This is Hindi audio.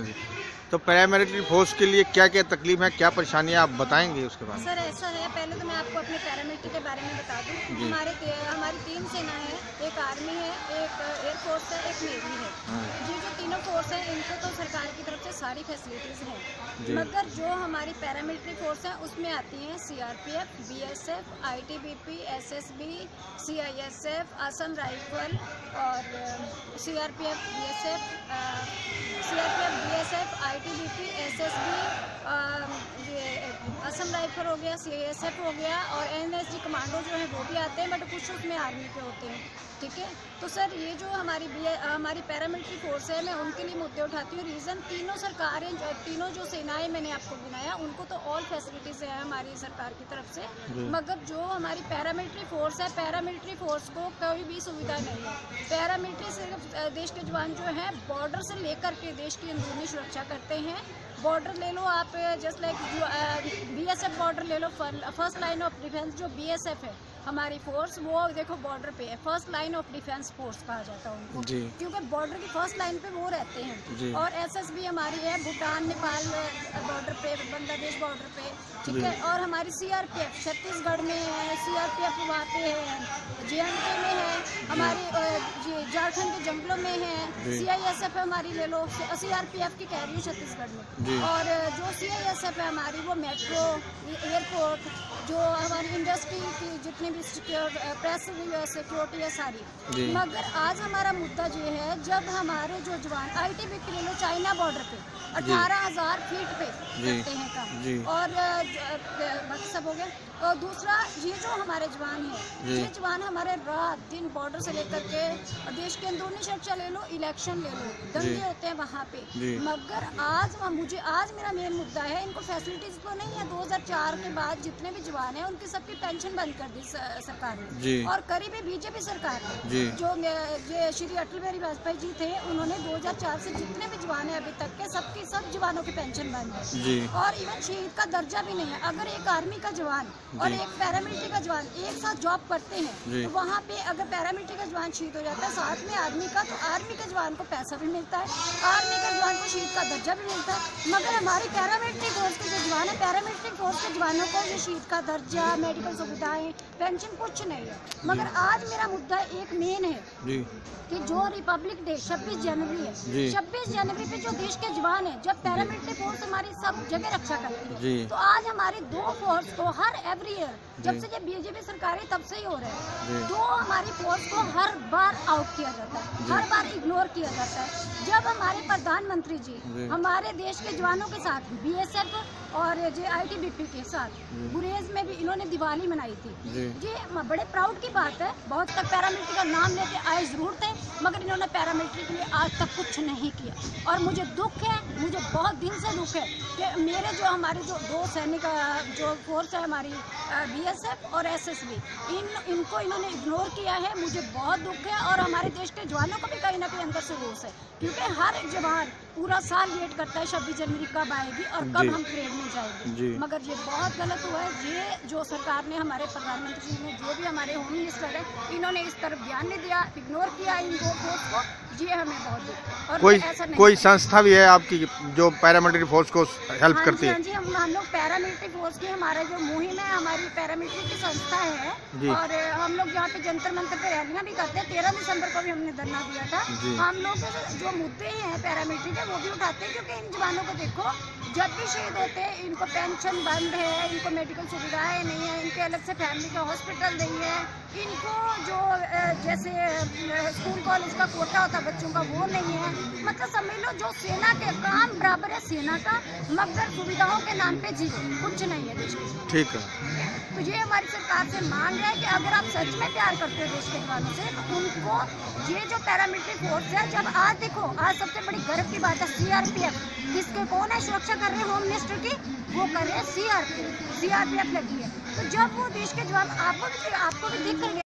हाँ जी। तो पैरामिलिट्री फोर्स के लिए क्या क्या तकलीफ है, क्या परेशानियाँ आप बताएंगे उसके बाद? सर ऐसा है, पहले तो मैं आपको अपने पैरामिलिट्री के बारे में बता दूं। जी। हमारी 3 सेना है, एक आर्मी है, एक एयरफोर्स है, एक नेवी है। हाँ ये जो तीनों फोर्स हैं इनको तो सरकार की तरफ से सारी फैसिलिटीज़ हैं, जी। मगर जो हमारी पैरामिलिट्री फोर्स हैं उसमें आती हैं CRPF, BSF, ITBP, SSB, CISF, Assam rifle और सीआरपीएफ, बीएसएफ, आईटीबीपी, एसएसबी, ये असम राइफल हो गया, सीआईएसएफ हो गया और एनएसजी कमांडो जो है वो भी आते हैं, बट कुछ उसमें आर्मी के होते हैं। ठीक है, तो सर ये जो हमारी पैरामिलिट्री फोर्स है, मैं उनके लिए मुद्दे उठाती हूँ। रीज़न तीनों सरकारें तीनों जो सेनाएं मैंने आपको गिनाया उनको तो ऑल फैसिलिटीज़ है हमारी सरकार की तरफ से, मगर जो हमारी पैरामिलिट्री फोर्स है, पैरामिलिट्री फोर्स को कोई भी सुविधा नहीं है। पैरामिलिट्री सिर्फ देश के जवान जो हैं बॉर्डर से लेकर के देश की अंदरूनी सुरक्षा करते हैं। बॉर्डर ले लो आप, जस्ट लाइक बीएसएफ बॉर्डर ले लो, फर्स्ट लाइन ऑफ डिफेंस जो बीएसएफ है हमारी फोर्स, वो देखो बॉर्डर पे है, first line of defence force कहा जाता है उनको, क्योंकि बॉर्डर की फर्स्ट लाइन पे वो रहते हैं। और एसएसबी हमारी है भूटान नेपाल बॉर्डर पे, बांग्लादेश बॉर्डर पे। ठीक है, और हमारी सीआरपीएफ छत्तीसगढ़ में है, सीआरपीएफ वहाँ पे है, जेएंडके में है, हमारी झारखंड के जंगलों में है। सीआईएसएफ हमारी ले लो, सीआरपीएफ की कह रही हूँ छत्तीसगढ़ में। और जो सीआईएसएफ है हमारी वो मेट्रो, एयरपोर्ट, जो हमारी इंडस्ट्री की जितनी भी प्रेस सिक्योरिटी है सारी। मगर आज हमारा मुद्दा ये है, जब हमारे जो जवान आईटीबीपी ले लो चाइना बॉर्डर पे 18,000 फीट पे करते हैं काम, और सब हो गया। और दूसरा ये जो हमारे जवान हैं, ये जवान हमारे रात दिन बॉर्डर से लेकर के देश के अंदरूनी सुरक्षा ले लो, इलेक्शन ले लो, दंगे होते हैं वहाँ पे। मगर आज मेरा मेन मुद्दा है, इनको फैसिलिटीज तो नहीं है। 2004 के बाद जितने भी जवान हैं उनकी सबकी पेंशन बंद कर दी सरकार ने, और करीबी बीजेपी सरकार ने, जो ये श्री अटल बिहारी वाजपेयी जी थे, उन्होंने 2004 से जितने भी जवान हैं अभी तक के सब जवानों की पेंशन बंद है। और इवन शहीद का दर्जा भी नहीं है। अगर एक आर्मी का जवान और एक पैरामिलिट्री का जवान एक साथ जॉब करते हैं, तो वहाँ पे अगर पैरामिलिट्री का जवान शहीद हो जाता है साथ में आर्मी का, तो आर्मी के जवान को पैसा भी मिलता है, आर्मी के जवान को शहीद का दर्जा भी मिलता है। मगर हमारी पैरामिलिट्री फोर्स के जो जवान है, पैरामिलिट्री फोर्स के जवानों को ये शहीद का दर्जा, मेडिकल सुविधाएं, पेंशन कुछ नहीं है। मगर आज मेरा मुद्दा एक मेन है कि जो रिपब्लिक डे 26 जनवरी है, 26 जनवरी पे जो देश के जवान है, जब पैरामिलिट्री फोर्स हमारी सब जगह रक्षा करती है, तो आज हमारी दो फोर्स को हर एवरी ईयर, जब से ये बीजेपी सरकार है तब से ही हो रहा है, दो हमारी फोर्स को हर बार आउट किया जाता है, हर बार इग्नोर किया जाता है। जब हमारे प्रधानमंत्री जी हमारे देश के जवानों के साथ बीएसएफ और जो आईटीबीपी के साथ गुरेज में भी इन्होंने दिवाली मनाई थी, ये बड़े प्राउड की बात है। बहुत तक पैरामिलिट्री का नाम लेके आए जरूर थे, मगर इन्होंने पैरामिलिट्री के लिए आज तक कुछ नहीं किया। और मुझे दुख है, मुझे बहुत दिन से दुख है कि मेरे जो हमारे जो दो सैनिक जो फोर्स है हमारी बीएसएफ और एसएसबी, इनको इन्होंने इग्नोर किया है। मुझे बहुत दुख है, और हमारे देश के जवानों को भी कहीं ना कहीं अंदर से रोष है, क्योंकि हर एक जवान पूरा साल वेट करता है 26 जनवरी कब आएगी और कब हम परेड में जाएंगे। मगर ये बहुत गलत हुआ है। ये जो सरकार ने, हमारे प्रधानमंत्री जी ने, जो भी हमारे होम मिनिस्टर है, इन्होंने इस तरफ ध्यान नहीं दिया, इग्नोर किया इन दो फोर्स को। ये हमें बहुत दुख है। और कोई संस्था भी है आपकी जो पैरामिलिट्री फोर्स को हेल्प करती है? हाँ जी, हम लोग पैरामिलिट्री फोर्स की, हमारा जो मुहिम है, हमारी पैरामिलिट्री की संस्था है, और हम लोग यहाँ पे जंतर मंतर पे रैलियाँ भी करते हैं। 13 दिसंबर को भी हमने धरना दिया था। हम लोग जो मुद्दे हैं पैरामिलिट्री के वो भी उठाते हैं, क्योंकि इन जवानों को देखो, जब भी शहीद होते हैं इनको पेंशन बंद है, इनको मेडिकल सुविधाएं नहीं है, इनके अलग से फैमिली का हॉस्पिटल नहीं है, इनको जो जैसे स्कूल कॉलेज का कोटा होता है बच्चों का वो नहीं है। मतलब समझ लो जो सेना के काम बराबर है सेना का, मगर सुविधाओं के नाम पे जी कुछ नहीं है देश में। ठीक है, तो ये हमारी सरकार से मांग है कि अगर आप सच में प्यार करते हो देश के जवानों से, तो उनको ये जो पैरामिलिट्री फोर्स है, जब आज देखो, आज सबसे बड़ी गर्व की बात है सीआरपीएफ, किसके कौन है सुरक्षा कर रहे हैं होम मिनिस्टर की, वो कर रहे हैं सीआरपीएफ लगी है। तो जब वो देश के जवान आपको भी दिख